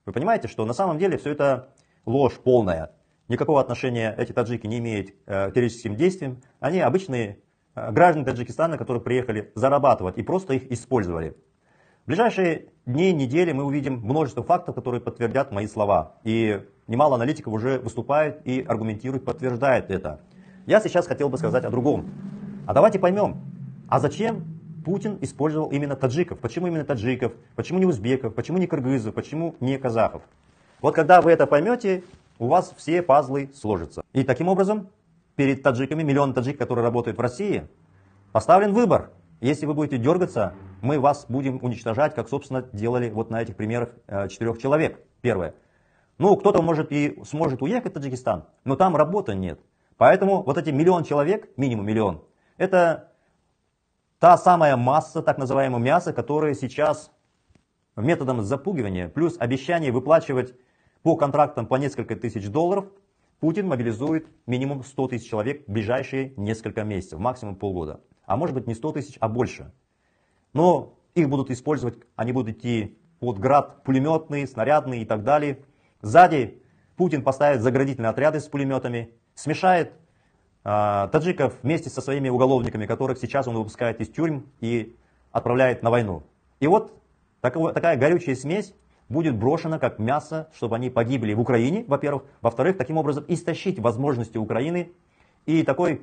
Вы понимаете, что на самом деле все это ложь полная. Никакого отношения эти таджики не имеют к террористическим действиям. Они обычные граждане Таджикистана, которые приехали зарабатывать и просто их использовали. В ближайшие дни, недели мы увидим множество фактов, которые подтвердят мои слова. И немало аналитиков уже выступает и аргументирует, подтверждает это. Я сейчас хотел бы сказать о другом. А давайте поймем, а зачем Путин использовал именно таджиков? Почему именно таджиков? Почему не узбеков? Почему не кыргызов? Почему не казахов? Вот когда вы это поймете, у вас все пазлы сложатся. И таким образом, перед таджиками, миллион таджик, которые работают в России, поставлен выбор. Если вы будете дергаться, мы вас будем уничтожать, как, собственно, делали вот на этих примерах 4 человек. Первое. Ну, кто-то может и сможет уехать в Таджикистан, но там работы нет. Поэтому вот эти миллион человек, минимум миллион, это та самая масса, так называемого мяса, которая сейчас методом запугивания, плюс обещание выплачивать по контрактам по несколько тысяч долларов, Путин мобилизует минимум 100 тысяч человек в ближайшие несколько месяцев, максимум полгода. А может быть не 100 тысяч, а больше. Но их будут использовать, они будут идти под град пулеметные, снарядные и так далее. Сзади Путин поставит заградительные отряды с пулеметами, смешает таджиков вместе со своими уголовниками, которых сейчас он выпускает из тюрьм и отправляет на войну. И вот такая горючая смесь будет брошена как мясо, чтобы они погибли в Украине, во-первых. Во-вторых, таким образом истощить возможности Украины и такой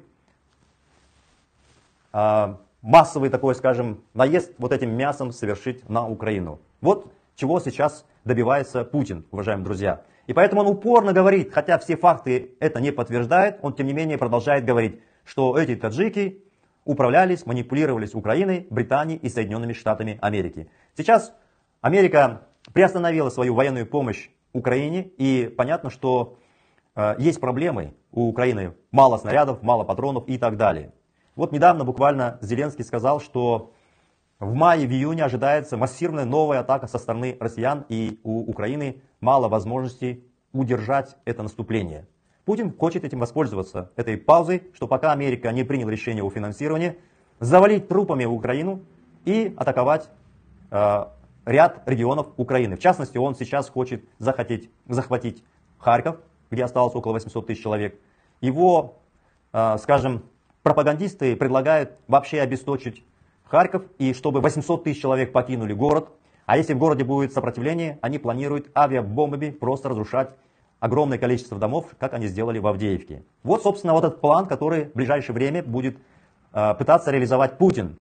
массовый такой, скажем, наезд вот этим мясом совершить на Украину. Вот чего сейчас добивается Путин, уважаемые друзья. И поэтому он упорно говорит, хотя все факты это не подтверждают, он тем не менее продолжает говорить, что эти таджики управлялись, манипулировались Украиной, Британией и Соединенными Штатами Америки. Сейчас Америка приостановила свою военную помощь Украине, и понятно, что есть проблемы у Украины. Мало снарядов, мало патронов и так далее. Вот недавно буквально Зеленский сказал, что в мае, в июне ожидается массированная новая атака со стороны россиян, и у Украины мало возможностей удержать это наступление. Путин хочет этим воспользоваться, этой паузой, что пока Америка не приняла решение о финансировании, завалить трупами Украину и атаковать ряд регионов Украины. В частности, он сейчас хочет захватить Харьков, где осталось около 800 тысяч человек. Его, скажем, пропагандисты предлагают вообще обесточить Харьков, и чтобы 800 тысяч человек покинули город. А если в городе будет сопротивление, они планируют авиабомбами просто разрушать огромное количество домов, как они сделали в Авдеевке. Вот, собственно, вот этот план, который в ближайшее время будет пытаться реализовать Путин.